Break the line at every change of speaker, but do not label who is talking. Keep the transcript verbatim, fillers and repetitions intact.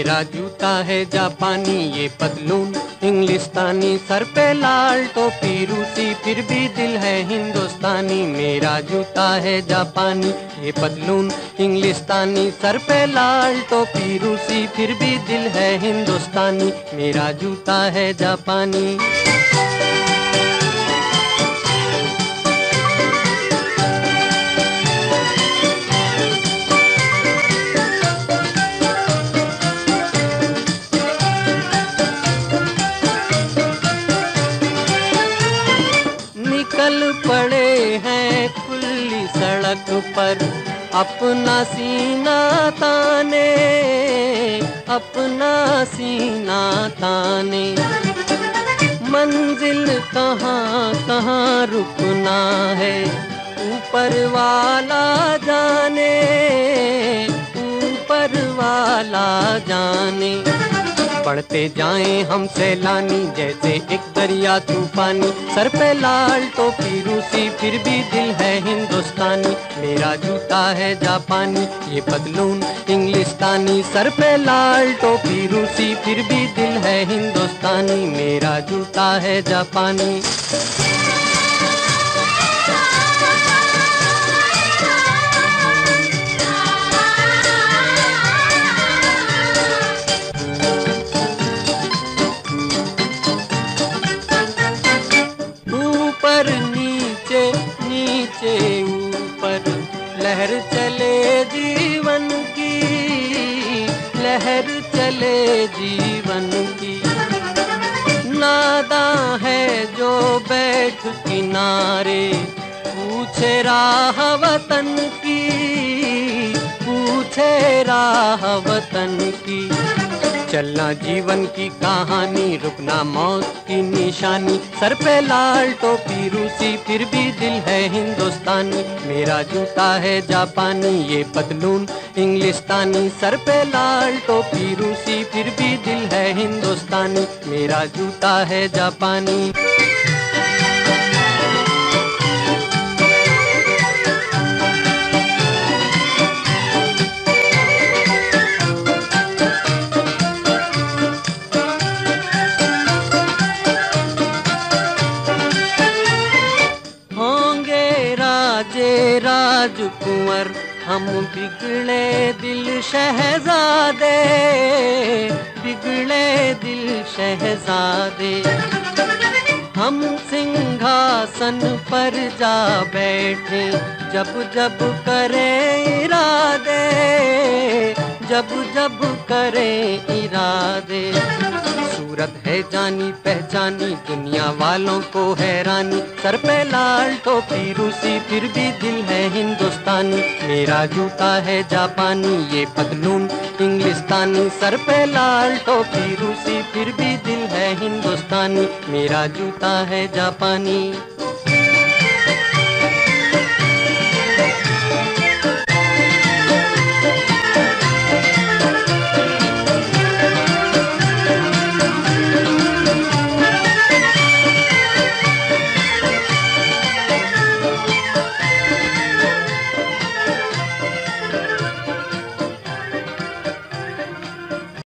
मेरा जूता है जापानी, ये पतलून इंग्लिस्तानी, सर पे लाल टोपी रूसी, फिर भी दिल है हिंदुस्तानी। मेरा जूता है जापानी, ये पतलून इंग्लिस्तानी, सर पे लाल टोपी रूसी, फिर भी दिल है हिंदुस्तानी। मेरा जूता है जापानी। निकल पड़े हैं खुली सड़क पर, अपना सीना ताने, अपना सीना ताने। मंजिल कहाँ कहाँ रुकना है, ऊपर वाला जाने, ऊपर वाला जाने। बढ़ते जाएं हम सैलानी, जैसे एक दरिया तूफानी, सर पे लाल टोपी रूसी, फिर भी दिल है हिंदुस्तानी। मेरा जूता है जापानी, ये पतलून इंग्लिस्तानी, सर पे लाल टोपी रूसी, फिर भी दिल है हिंदुस्तानी। मेरा जूता है जापानी। ऊपर नीचे नीचे ऊपर, लहर चले जीवन की, लहर चले जीवन की। नादां है जो बैठ किनारे, पूछे राह वतन की, पूछे राह वतन की। चलना जीवन की कहानी, रुकना मौत की निशानी, सर पे लाल टोपी रूसी, फिर भी दिल है हिंदुस्तानी। मेरा जूता है जापानी, ये पतलून इंग्लिस्तानी, सर पे लाल टोपी रूसी, फिर भी दिल है हिंदुस्तानी। मेरा जूता है जापानी। राजे राजकुंवर हम बिगड़े दिल शहजादे, बिगड़े दिल शहजादे। हम सिंहासन पर जा बैठे, जब जब करें इरादे, जब जब करें इरादे। सूरत है जानी पहचानी, दुनिया वालों को हैरानी, सर पे लाल टोपी रूसी, फिर भी दिल है हिंदुस्तानी। मेरा जूता है जापानी, ये पतलून इंग्लिस्तानी, सर पे लाल टोपी रूसी, फिर भी दिल है हिंदुस्तानी। मेरा जूता है जापानी।